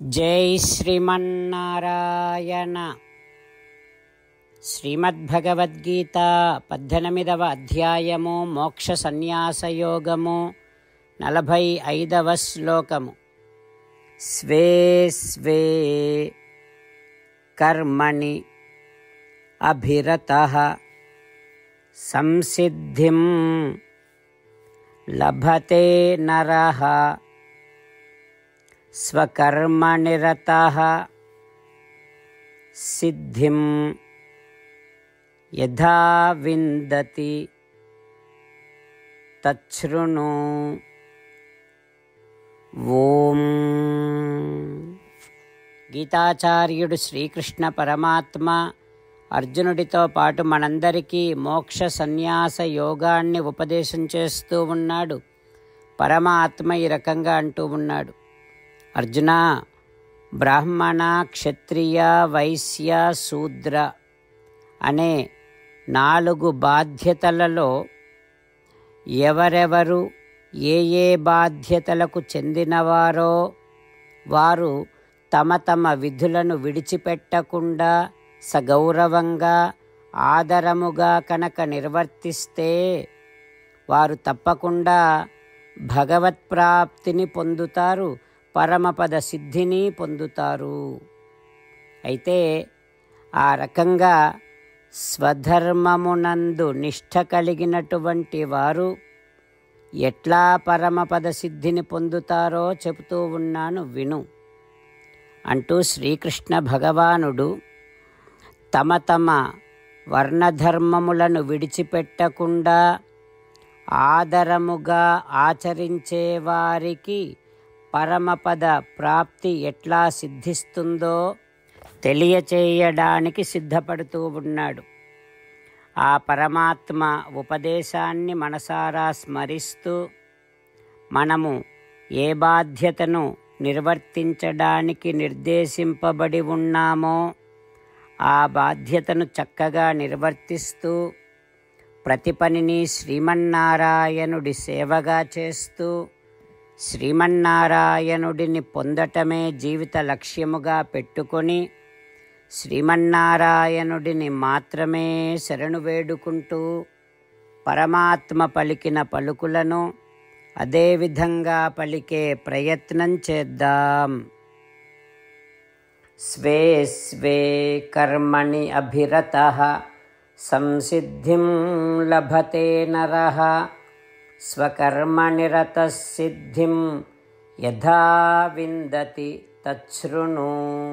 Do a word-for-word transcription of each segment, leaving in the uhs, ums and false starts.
జై శ్రీమన్నారాయణ. శ్రీమద్భగవద్గీత పద్దెనిమిదవ అధ్యాయము మోక్ష సన్యాసయోగము నలభై ఐదవ శ్లోకము. స్వే స్వే కర్మణి అభిరతః సంసిద్ధిం లభతే నరః స్వకర్మనిరతః సిద్ధిం యథా విందతి తచ్ఛృణు. ఓం. గీతాచార్యుడు శ్రీకృష్ణ పరమాత్మ అర్జునుడితో పాటు మనందరికీ మోక్ష సన్యాస యోగాన్ని ఉపదేశం చేస్తూ ఉన్నాడు. పరమాత్మ ఈ రకంగా అంటూ ఉన్నాడు, అర్జున, బ్రాహ్మణ, క్షత్రియ, వైశ్య, శూద్ర అనే నాలుగు బాధ్యతలలో ఎవరెవరు ఏ ఏ బాధ్యతలకు చెందినవారో వారు తమ తమ విధులను విడిచిపెట్టకుండా సగౌరవంగా ఆదరముగా కనుక నిర్వర్తిస్తే వారు తప్పకుండా భగవత్ప్రాప్తిని పొందుతారు, పరమపద సిద్ధిని పొందుతారు. అయితే ఆ రకంగా స్వధర్మమునందు నిష్ఠ కలిగినటువంటి వారు ఎట్లా పరమపద సిద్ధిని పొందుతారో చెబుతూ ఉన్నాను విను అంటూ శ్రీకృష్ణ భగవానుడు తమ తమ వర్ణధర్మములను విడిచిపెట్టకుండా ఆదరముగా ఆచరించే వారికి పరమపద ప్రాప్తి ఎట్లా సిద్ధిస్తుందో తెలియచేయడానికి సిద్ధపడుతూ ఉన్నాడు. ఆ పరమాత్మ ఉపదేశాన్ని మనసారా స్మరిస్తూ మనము ఏ బాధ్యతను నిర్వర్తించడానికి నిర్దేశింపబడి ఉన్నామో ఆ బాధ్యతను చక్కగా నిర్వర్తిస్తూ ప్రతి పనిని శ్రీమన్నారాయణుడి సేవగా చేస్తూ శ్రీమన్నారాయణుడిని పొందటమే జీవిత లక్ష్యముగా పెట్టుకొని శ్రీమన్నారాయణుడిని మాత్రమే శరణు వేడుకుంటూ పరమాత్మ పలికిన పలుకులను అదేవిధంగా పలికే ప్రయత్నం చేద్దాం. స్వే స్వే కర్మణి అభిరతః సంసిద్ధిం లభతే నరః స్వకర్మనిరతః సిద్ధిం యథా విందతి తచ్ఛృణు.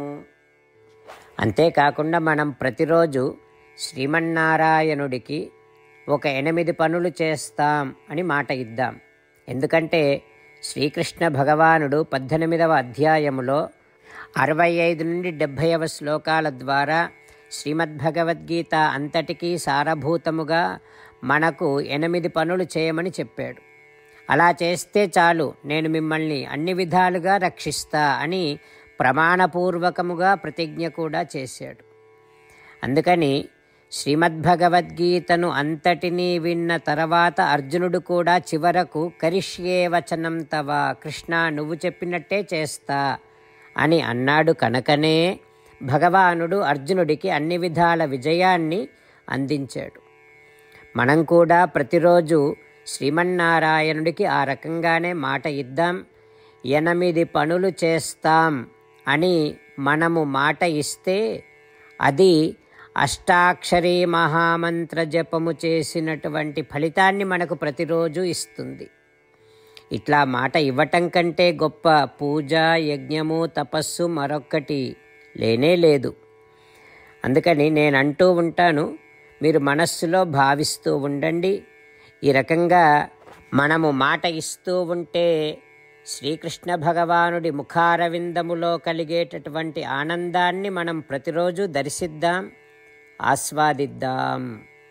అంతేకాకుండా మనం ప్రతిరోజు శ్రీమన్నారాయణుడికి ఒక ఎనిమిది పనులు చేస్తాం అని మాట ఇద్దాం. ఎందుకంటే శ్రీకృష్ణ భగవానుడు పద్దెనిమిదవ అధ్యాయములో అరవై ఐదు నుండి డెబ్భైవ శ్లోకాల ద్వారా శ్రీమద్భగవద్గీత అంతటికీ సారభూతముగా మనకు ఎనిమిది పనులు చేయమని చెప్పాడు. అలా చేస్తే చాలు, నేను మిమ్మల్ని అన్ని విధాలుగా రక్షిస్తా అని ప్రమాణపూర్వకముగా ప్రతిజ్ఞ కూడా చేశాడు. అందుకని శ్రీమద్భగవద్గీతను అంతటినీ విన్న తర్వాత అర్జునుడు కూడా చివరకు కరిష్యే వచనం తవ, కృష్ణ నువ్వు చెప్పినట్టే చేస్తా అని అన్నాడు. కనుకనే భగవానుడు అర్జునుడికి అన్ని విధాల విజయాన్ని అందించాడు. మనం కూడా ప్రతిరోజు శ్రీమన్నారాయణుడికి ఆ రకంగానే మాట ఇద్దాం. ఎనిమిది పనులు చేస్తాం అని మనము మాట ఇస్తే అది అష్టాక్షరీ మహామంత్ర జపము చేసినటువంటి ఫలితాన్ని మనకు ప్రతిరోజు ఇస్తుంది. ఇట్లా మాట ఇవ్వటం కంటే గొప్ప పూజ, యజ్ఞము, తపస్సు మరొక్కటి లేనే లేదు. అందుకని నేను అంటూ ఉంటాను, మీరు మనస్సులో భావిస్తూ ఉండండి. ఈ రకంగా మనము మాట ఇస్తూ ఉంటే శ్రీకృష్ణ భగవానుడి ముఖారవిందములో కలిగేటటువంటి ఆనందాన్ని మనం ప్రతిరోజు దర్శిద్దాం, ఆస్వాదిద్దాం.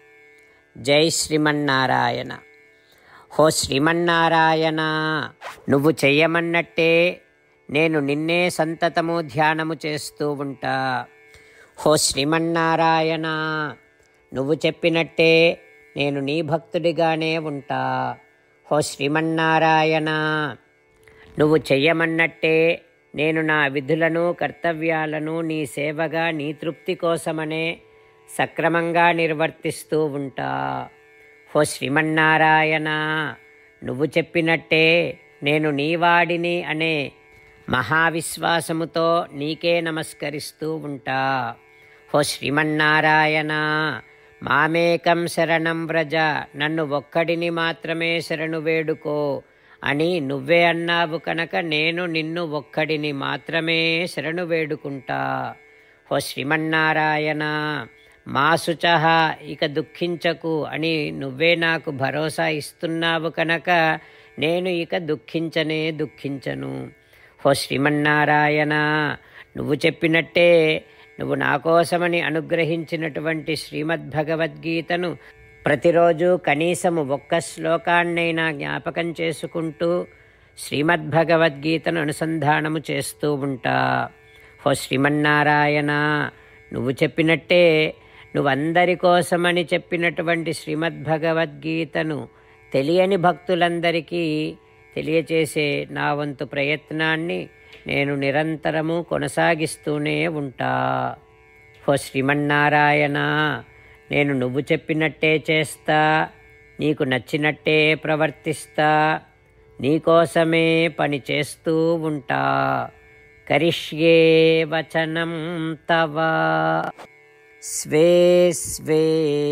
జై శ్రీమన్నారాయణ. హో శ్రీమన్నారాయణ, నువ్వు చెయ్యమన్నట్టే నేను నిన్నే సంతతము ధ్యానము చేస్తూ ఉంటా. హో శ్రీమన్నారాయణ, నువ్వు చెప్పినట్టే నేను నీ భక్తుడిగానే ఉంటా. హో శ్రీమన్నారాయణ, నువ్వు చెయ్యమన్నట్టే నేను నా విధులను కర్తవ్యాలను నీ సేవగా నీ తృప్తి కోసమనే సక్రమంగా నిర్వర్తిస్తూ ఉంటా. ఓ శ్రీమన్నారాయణ, నువ్వు చెప్పినట్టే నేను నీవాడిని అనే మహావిశ్వాసముతో నీకే నమస్కరిస్తూ ఉంటా. ఓ శ్రీమన్నారాయణ, మామేకం శరణం వ్రజ, నన్ను ఒక్కడిని మాత్రమే శరణు వేడుకో అని నువ్వే అన్నావు కనుక నేను నిన్ను ఒక్కడిని మాత్రమే శరణు వేడుకుంటా. ఓ శ్రీమన్నారాయణ, మా శుచః, ఇక దుఃఖించకు అని నువ్వే నాకు భరోసా ఇస్తున్నావు కనుక నేను ఇక దుఃఖించనే దుఃఖించను. ఓ శ్రీమన్నారాయణ, నువ్వు చెప్పినట్టే నువ్వు నా కోసమని అనుగ్రహించినటువంటి శ్రీమద్భగవద్గీతను ప్రతిరోజు కనీసము ఒక్క శ్లోకాన్నైనా జ్ఞాపకం చేసుకుంటూ శ్రీమద్భగవద్గీతను అనుసంధానము చేస్తూ ఉంటా. ఓ శ్రీమన్నారాయణ, నువ్వు చెప్పినట్టే నువ్వందరి కోసమని చెప్పినటువంటి శ్రీమద్భగవద్గీతను తెలియని భక్తులందరికీ తెలియచేసే నా వంతు ప్రయత్నాన్ని నేను నిరంతరము కొనసాగిస్తూనే ఉంటా. ఓ శ్రీమన్నారాయణ, నేను నువ్వు చెప్పినట్టే చేస్తా, నీకు నచ్చినట్టే ప్రవర్తిస్తా, నీకోసమే పని చేస్తూ ఉంటా. కరిష్యే వచనం తవ. స్వే స్వే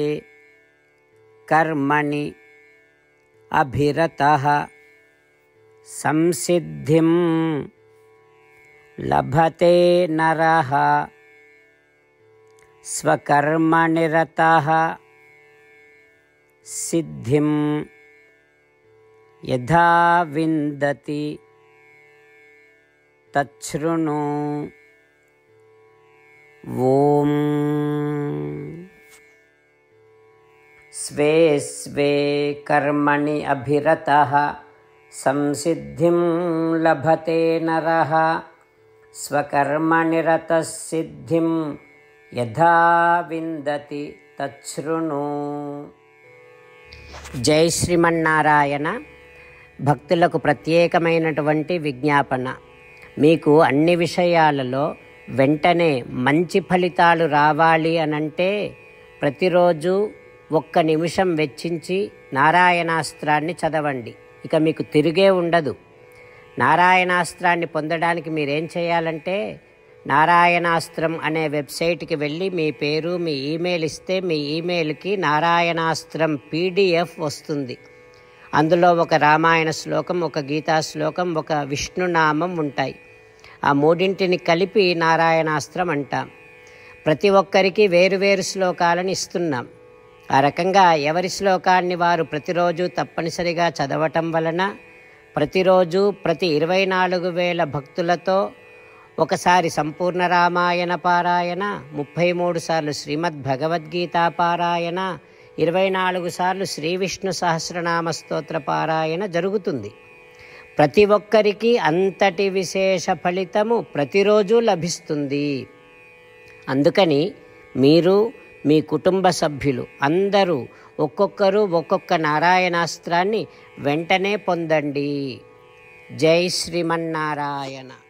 కర్మణి అభిరతః సంసిద్ధిం లభతే నరః స్వకర్మనిరతః సిద్ధిం యథా విందతి తచ్ఛృణు. ఓం స్వే స్వే కర్మణి అభిరతః సంసిద్ధిం లభతే నరః స్వకర్మనిరతః సిద్ధిం యథా విందతి తచ్ఛృణు. జై శ్రీమన్నారాయణ. భక్తులకు ప్రత్యేకమైనటువంటి విజ్ఞాపన. మీకు అన్ని విషయాలలో వెంటనే మంచి ఫలితాలు రావాలి అనంటే ప్రతిరోజు ఒక్క నిమిషం వెచ్చించి నారాయణాస్త్రాన్ని చదవండి. ఇక మీకు తిరిగే ఉండదు. నారాయణాస్త్రాన్ని పొందడానికి మీరేం చేయాలంటే నారాయణాస్త్రం అనే వెబ్సైట్కి వెళ్ళి మీ పేరు మీ ఈమెయిల్ ఇస్తే మీ ఈమెయిల్కి నారాయణాస్త్రం పీడిఎఫ్ వస్తుంది. అందులో ఒక రామాయణ శ్లోకం, ఒక గీతా శ్లోకం, ఒక విష్ణునామం ఉంటాయి. ఆ మూడింటిని కలిపి నారాయణాస్త్రం అంటాం. ప్రతి ఒక్కరికి వేరువేరు శ్లోకాలను ఇస్తున్నాం. ఆ రకంగా ఎవరి శ్లోకాన్ని వారు ప్రతిరోజు తప్పనిసరిగా చదవటం వలన ప్రతిరోజు ప్రతి ఇరవై నాలుగు వేల భక్తులతో ఒకసారి సంపూర్ణ రామాయణ పారాయణ, ముప్పై మూడు సార్లు శ్రీమద్ భగవద్గీత పారాయణ, ఇరవై నాలుగు సార్లు శ్రీ విష్ణు సహస్రనామ స్తోత్ర పారాయణ జరుగుతుంది. ప్రతి ఒక్కరికి అంతటి విశేష ఫలితము ప్రతిరోజు లభిస్తుంది. అందుకని మీరు మీ కుటుంబ సభ్యులు అందరూ ఒక్కొక్కరు ఒక్కొక్క నారాయణాస్త్రాన్ని వెంటనే పొందండి. జై శ్రీమన్నారాయణ.